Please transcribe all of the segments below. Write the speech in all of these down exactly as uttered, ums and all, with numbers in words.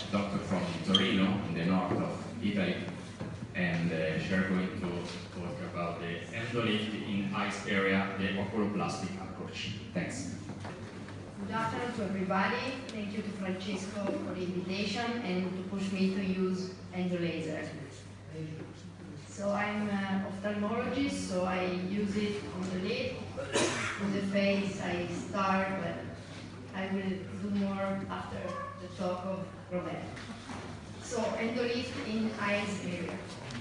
doctor from Torino, in the north of Italy, and uh, she are going to talk about the endolift in ice area, the oculoplastic approach. Thanks. Good afternoon to everybody. Thank you to Francesco for the invitation and to push me to use endolaser. So I'm an ophthalmologist, so I use it on the lid, on the face I start, but I will do more after the talk of Roberto. So endolift in eyes area.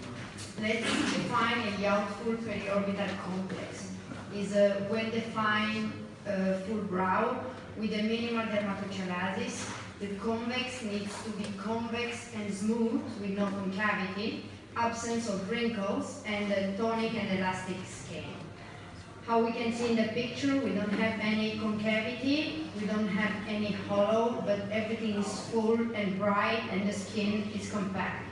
Let's define a Yout-Full periorbital complex. It's a well-defined uh, full brow with a minimal dermatochalasis. The convex needs to be convex and smooth with no concavity, absence of wrinkles, and a tonic and elastic skin. How we can see in the picture, we don't have any concavity, we don't have any hollow, but everything is full and bright and the skin is compact.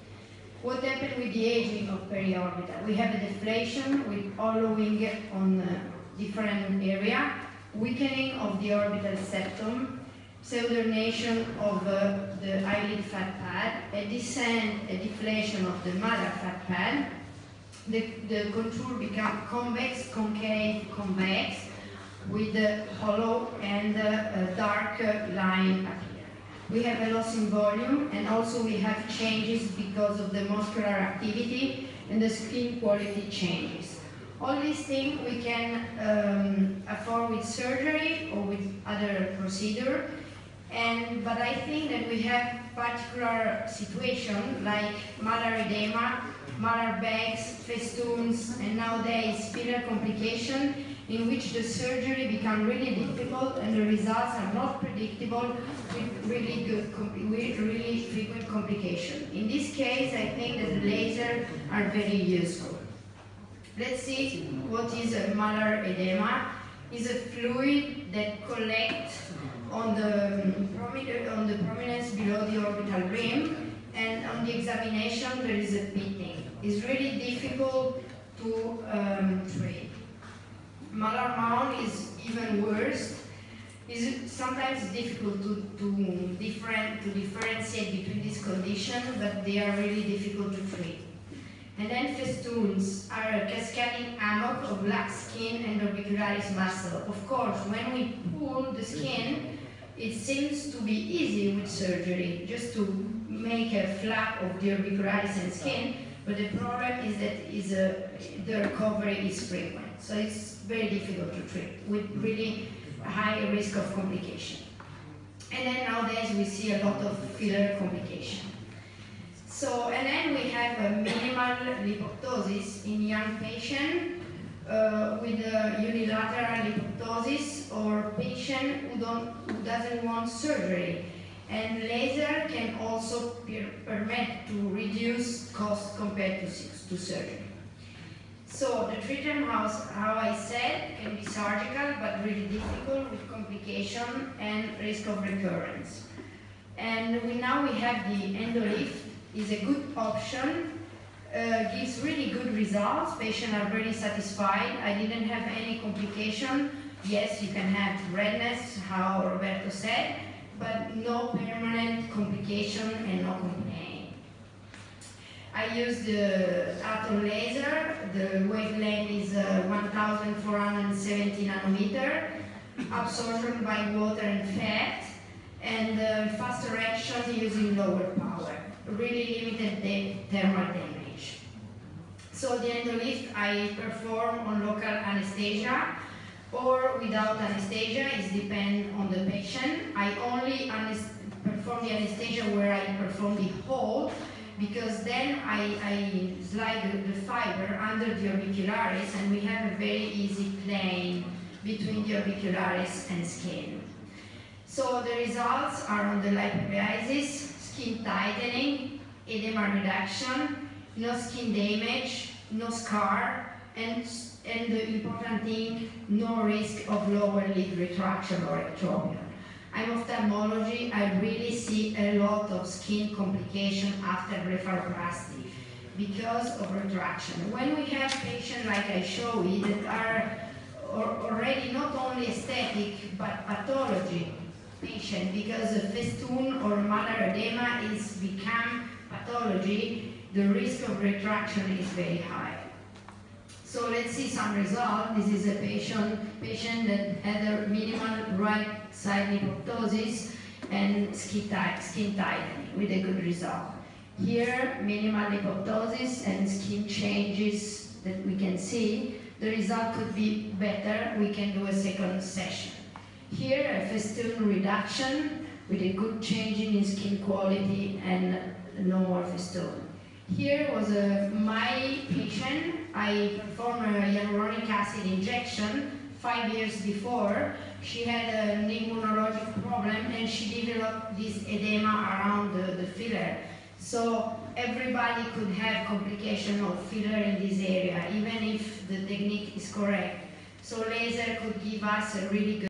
What happened with the aging of periorbital? We have a deflation with hollowing on a different area, weakening of the orbital septum, pseudonation of uh, the eyelid fat pad, a descent, a deflation of the mother fat pad. The, the contour becomes convex, concave, convex, with a hollow and a dark line up here. We have a loss in volume, and also we have changes because of the muscular activity and the skin quality changes. All these things we can um, afford with surgery or with other procedure. And, but I think that we have particular situations like malar edema, malar bags, festoons, and nowadays filler complication in which the surgery becomes really difficult and the results are not predictable with really good, with really frequent complication. In this case, I think that the lasers are very useful. Let's see what is a malar edema. It's a fluid that collects on the, on the prominence below the orbital rim, and on the examination there is a pitting. It's really difficult to um, treat. Malar mound is even worse. It's sometimes difficult to, to, different, to differentiate between these conditions, but they are really difficult to treat. And then festoons are a cascading hammock of black skin and orbicularis muscle. Of course, when we pull the skin, it seems to be easy with surgery, just to make a flap of the orbicularis and skin, but the problem is that is a, the recovery is frequent. So it's very difficult to treat, with really high risk of complication. And then nowadays we see a lot of filler complication. So, and then we have a minimal lipoptosis in young patients uh, with a unilateral lipoptosis, or patient who, don't, who doesn't want surgery. And laser can also per permit to reduce cost compared to, to surgery. So the treatment, house, how I said, can be surgical, but really difficult with complication and risk of recurrence. And we, now we have the endolift. Is a good option, uh, gives really good results, patients are very satisfied. I didn't have any complication. Yes, you can have redness, how Roberto said, but no permanent complication and no complaint. I used the Atom laser. The wavelength is uh, one thousand four hundred seventy nanometer, absorption by water and fat, and uh, faster actions using lower power. Really limited the thermal damage. So the endolift I perform on local anesthesia or without anesthesia. It depends on the patient. I only perform the anesthesia where I perform the hold, because then I, I slide the, the fiber under the orbicularis and we have a very easy plane between the orbicularis and skin. So the results are on the lipolysis, skin tightening, edema reduction, no skin damage, no scar, and, and the important thing, no risk of lower lid retraction or ectropion. I'm ophthalmology, I really see a lot of skin complication after blepharoplasty because of retraction. When we have patients like I show you that are already not only aesthetic but pathology, patient because a festoon or malar edema is become pathology, the risk of retraction is very high. So let's see some result. This is a patient, patient that had a minimal right side lipoptosis and skin, skin tightening with a good result. Here, minimal lipoptosis and skin changes that we can see. The result could be better. We can do a second session. Here, a festoon reduction with a good change in skin quality and no more festoon. Here was a, my patient. I performed a hyaluronic acid injection five years before. She had an immunologic problem and she developed this edema around the, the filler. So everybody could have complication of filler in this area, even if the technique is correct. So laser could give us a really good